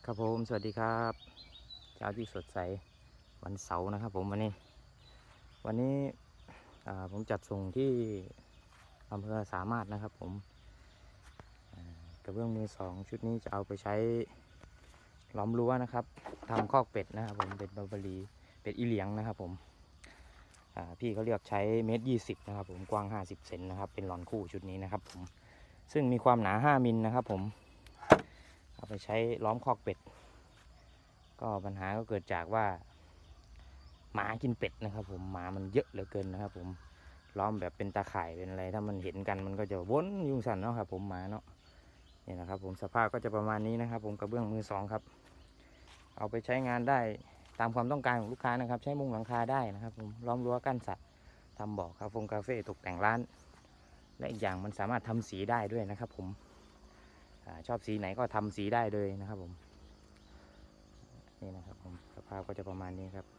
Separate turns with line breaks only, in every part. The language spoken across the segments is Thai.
ครับผมสวัสดีครับเช้าที่สดใสวันเสาร์นะครับผมวันนี้ผมจัดส่งที่อำเภอสามารถนะครับผมกระเบื้องมือสองชุดนี้จะเอาไปใช้ล้อมรั้วนะครับทำคอกเป็ดนะครับผมเป็ดบาร์บารีเป็ดอีเหลียงนะครับผมพี่เขาเรียกใช้1.20 เมตรนะครับผมกว้าง50 เซนนะครับเป็นหลอนคู่ชุดนี้นะครับผมซึ่งมีความหนา5 มิลนะครับผมเอาไปใช้ล้อมคอกเป็ดก็ปัญหาก็เกิดจากว่าหมากินเป็ดนะครับผมหมามันเยอะเหลือเกินนะครับผมล้อมแบบเป็นตาข่ายเป็นอะไรถ้ามันเห็นกันมันก็จะวนยุ่งสั่นเนาะครับผมหมาเนาะนี่นะครับผมสภาพก็จะประมาณนี้นะครับผมกระเบื้องมือสองครับเอาไปใช้งานได้ตามความต้องการของลูกค้านะครับใช้มุงหลังคาได้นะครับผมล้อมรั้วกั้นสัตว์ทำบ่อคาเฟ่ตกแต่งร้านและอีกอย่างมันสามารถทำสีได้ด้วยนะครับผมชอบสีไหนก็ทำสีได้เลยนะครับผมนี่นะครับผมสภาพก็จะประมาณนี้ครับ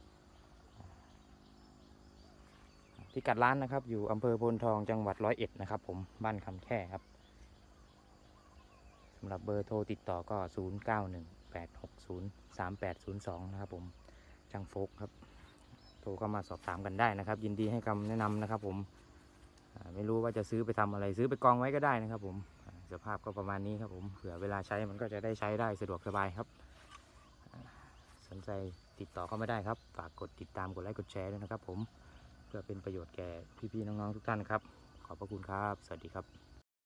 พิกัดร้านนะครับอยู่อำเภอโพนทองจังหวัด101นะครับผมบ้านคำแค่ครับสำหรับเบอร์โทรติดต่อก็0918603802นะครับผมช่างโฟกครับโทรเข้ามาสอบถามกันได้นะครับยินดีให้คำแนะนำนะครับผมไม่รู้ว่าจะซื้อไปทำอะไรซื้อไปกองไว้ก็ได้นะครับผมสภาพก็ประมาณนี้ครับผมเผื่อเวลาใช้มันก็จะได้ใช้ได้สะดวกสบายครับสนใจติดต่อเข้ามาได้ครับฝากกดติดตามกดไลค์กดแชร์ด้วยนะครับผมเพื่อเป็นประโยชน์แก่พี่ๆน้องๆทุกท่านครับขอบพระคุณครับสวัสดีครับ